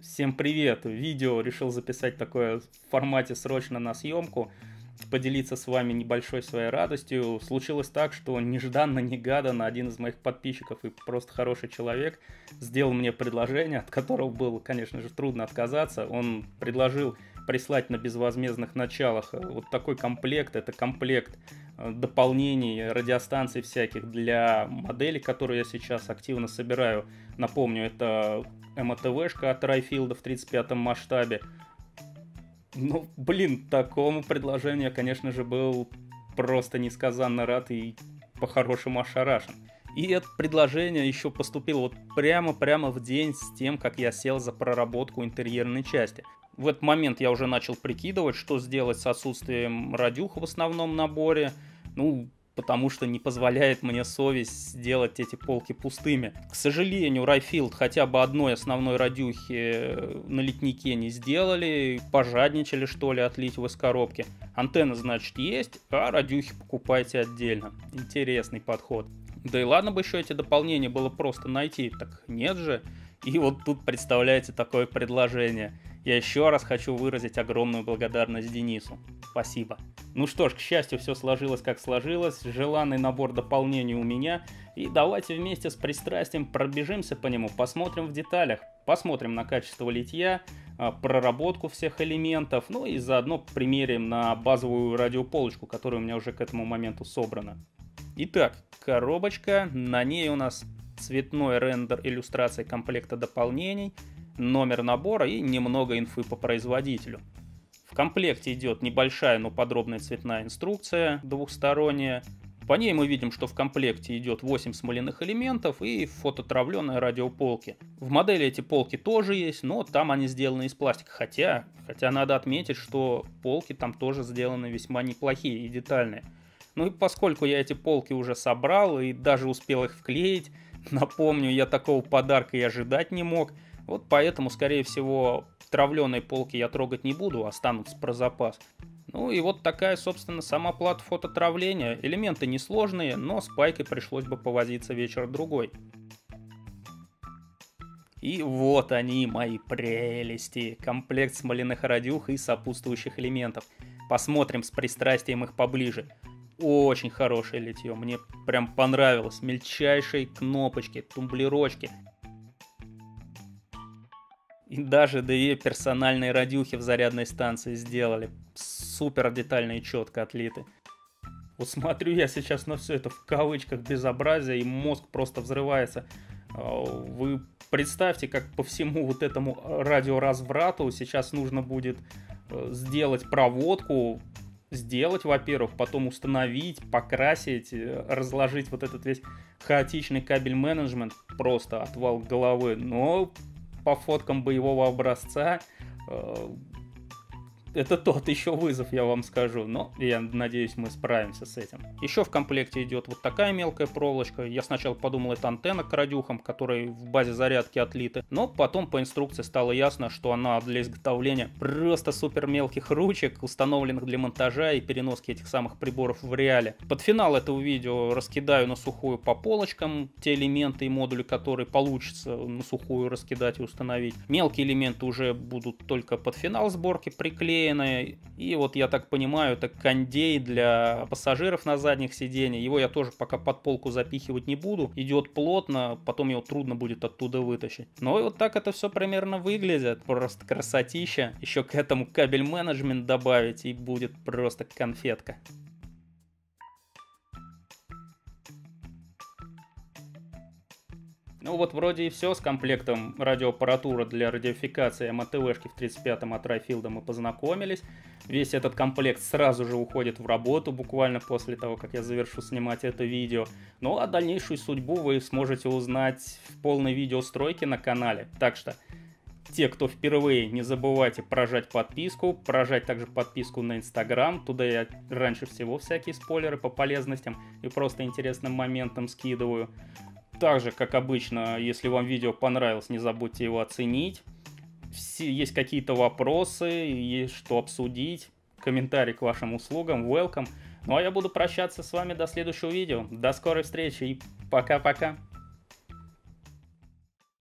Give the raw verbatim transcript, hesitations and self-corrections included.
Всем привет! Видео решил записать такое в формате срочно на съемку, поделиться с вами небольшой своей радостью. Случилось так, что нежданно-негаданно один из моих подписчиков и просто хороший человек сделал мне предложение, от которого было, конечно же, трудно отказаться. Он предложил прислать на безвозмездных началах вот такой комплект. Это комплект дополнений, радиостанций всяких для моделей, которые я сейчас активно собираю. Напомню, это эм а тэ вэ-шка от Райфилда в тридцать пятом масштабе. Ну, блин, такому предложению я, конечно же, был просто несказанно рад и по-хорошему ошарашен. И это предложение еще поступило вот прямо-прямо в день с тем, как я сел за проработку интерьерной части. В этот момент я уже начал прикидывать, что сделать с отсутствием радиух в основном наборе. Ну, потому что не позволяет мне совесть сделать эти полки пустыми. К сожалению, Райфилд хотя бы одной основной радиухи на литнике не сделали, пожадничали, что ли, отлить в из коробки. Антенна, значит, есть, а радиухи покупайте отдельно. Интересный подход. Да и ладно бы еще эти дополнения было просто найти, так нет же. И вот тут представляете такое предложение. Я еще раз хочу выразить огромную благодарность Денису. Спасибо. Ну что ж, к счастью, все сложилось как сложилось. Желанный набор дополнений у меня. И давайте вместе с пристрастием пробежимся по нему, посмотрим в деталях. Посмотрим на качество литья, проработку всех элементов. Ну и заодно примерим на базовую радиополочку, которая у меня уже к этому моменту собрана. Итак, коробочка. На ней у нас цветной рендер иллюстрации комплекта дополнений, номер набора и немного инфы по производителю. В комплекте идет небольшая, но подробная цветная инструкция двухсторонняя. По ней мы видим, что в комплекте идет восемь смоляных элементов и фототравленные радиополки. В модели эти полки тоже есть, но там они сделаны из пластика. Хотя, хотя надо отметить, что полки там тоже сделаны весьма неплохие и детальные. Ну и поскольку я эти полки уже собрал и даже успел их вклеить, напомню, я такого подарка и ожидать не мог. Вот поэтому, скорее всего, травленые полки я трогать не буду, останутся про запас. Ну и вот такая, собственно, сама плата фототравления. Элементы несложные, но с пайкой пришлось бы повозиться вечер-другой. И вот они, мои прелести. Комплект смоляных радиух и сопутствующих элементов. Посмотрим с пристрастием их поближе. Очень хорошее литье, мне прям понравилось. Мельчайшие кнопочки, тумблерочки. И даже две персональные радиухи в зарядной станции сделали. Супер детально и четко отлиты. Вот смотрю я сейчас на все это в кавычках безобразие, и мозг просто взрывается. Вы представьте, как по всему вот этому радиоразврату сейчас нужно будет сделать проводку. Сделать, во-первых, потом установить, покрасить, разложить вот этот весь хаотичный кабель-менеджмент. Просто отвал головы. Но по фоткам боевого образца э, это тот еще вызов, я вам скажу. Но я надеюсь, мы справимся с этим. Еще в комплекте идет вот такая мелкая проволочка. Я сначала подумал, это антенна к радиухам, которые в базе зарядки отлиты. Но потом по инструкции стало ясно, что она для изготовления просто супер мелких ручек, установленных для монтажа и переноски этих самых приборов в реале. Под финал этого видео раскидаю на сухую по полочкам те элементы и модули, которые получится на сухую раскидать и установить. Мелкие элементы уже будут только под финал сборки приклеены. И вот я так понимаю, это кондей для пассажиров на задних сиденьях. Его я тоже пока под полку запихивать не буду. Идет плотно, потом его трудно будет оттуда вытащить. Но и вот так это все примерно выглядит. Просто красотища. Еще к этому кабель-менеджмент добавить, и будет просто конфетка. Ну вот вроде и все с комплектом радиоаппаратуры для радиофикации эм а тэ вэ-шки в тридцать пятом от Райфилда мы познакомились. Весь этот комплект сразу же уходит в работу, буквально после того, как я завершу снимать это видео. Ну а дальнейшую судьбу вы сможете узнать в полной видеостройке на канале. Так что те, кто впервые, не забывайте прожать подписку, прожать также подписку на Инстаграм. Туда я раньше всего всякие спойлеры по полезностям и просто интересным моментам скидываю. Также, как обычно, если вам видео понравилось, не забудьте его оценить. Есть какие-то вопросы, есть что обсудить, комментарий к вашим услугам, welcome. Ну а я буду прощаться с вами до следующего видео. До скорой встречи и пока-пока.